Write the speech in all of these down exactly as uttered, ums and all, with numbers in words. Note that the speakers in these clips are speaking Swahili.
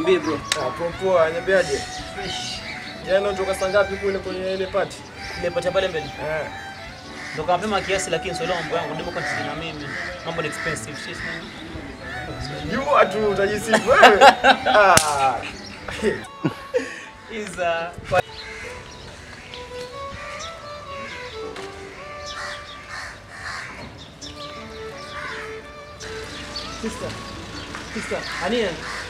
Niambie bro. Ah, poa poa, niambiaje? Fresh. Jana unatoka saa ngapi kule kwenye ile party? Ile party pale mbele. Eh. Ndio mapema kiasi lakini sio mambo yangu ndimo kwa na mimi. Mambo ni expensive shit man. Jua tu utajisifu wewe. Ah. Iza Sister. Sister, Ania.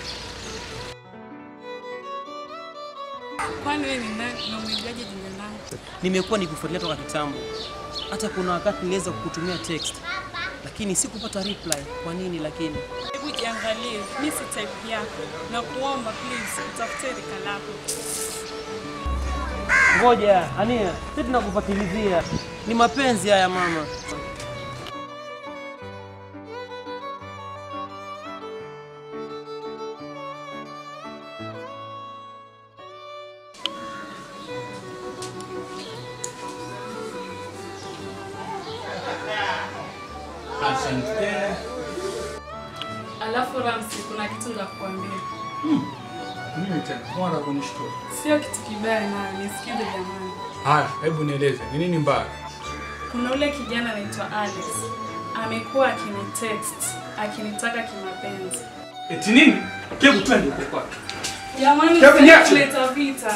Kwani wewe ni nani na umejaje jina langu? Nimekuwa nikufuatilia toka kitambo. Hata kuna wakati niliweza kukutumia text. Lakini sikupata reply. Kwa nini lakini? Hebu jiangalie, mimi si type yako. Na kuomba please utafute rika lako. Ngoja, Ania, sisi tunakufuatilizia. Ni mapenzi haya mama. Asante. Alafu Ramsi, kuna kitu za kukuambia. Hmm. Mimi tena bora kunishtua. Sio kitu kibaya na nisikize jamani. Haya, hebu nieleze. Ni nini mbaya? Kuna ule kijana anaitwa Alex. Amekuwa akinitext, akinitaka kimapenzi. Eti nini? Hebu twende huko kwake. Jamani, tuleta vita.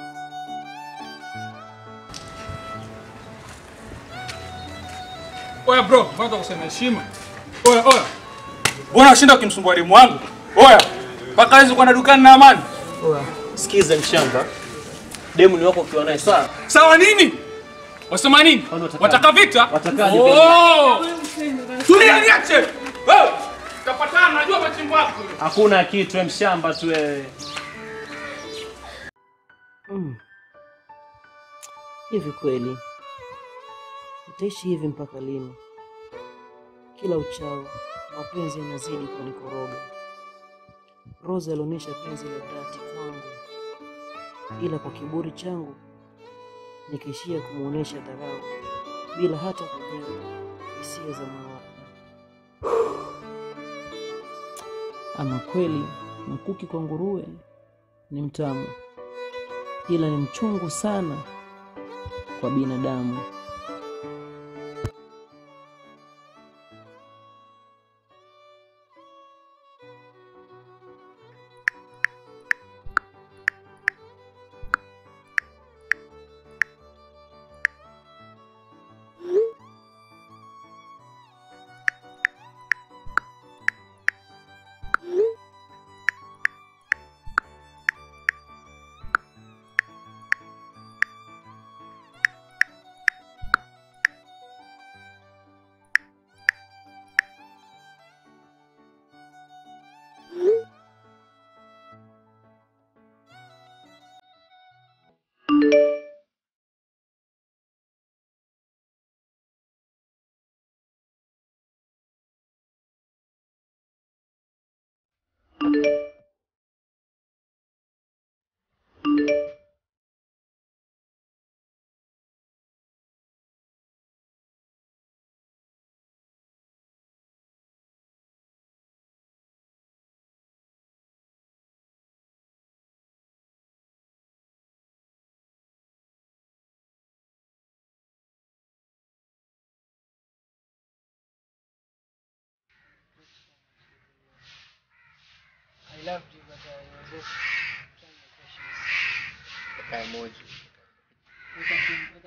Oya bro, kwanza kusema heshima. Oya, oya. Mbona unashinda ukimsumbua demu wangu? Oya. Paka hizo kwenda dukani na amani. Oya, sikiza mshamba. Demu ni wako ukiwa naye sawa. Sawa nini? Wasema nini? Wataka vita? Watakaje? Oh! Tulia niache. Wewe, tutapatana najua machimbo yako. Hakuna kitu mshamba tu wewe. Mm. Hivi kweli utaishi hivi mpaka lini? Kila uchao mapenzi yanazidi kunikoroga. Rose alionyesha penzi la dhati kwangu, ila kwa kiburi changu nikaishia kumuonesha dharau bila hata kujali hisia za moyo. Ama kweli mkuki kwa nguruwe ni mtamu, ila ni mchungu sana kwa binadamu. I loved you, but I was just trying my questions. Kaka moja. We can, we can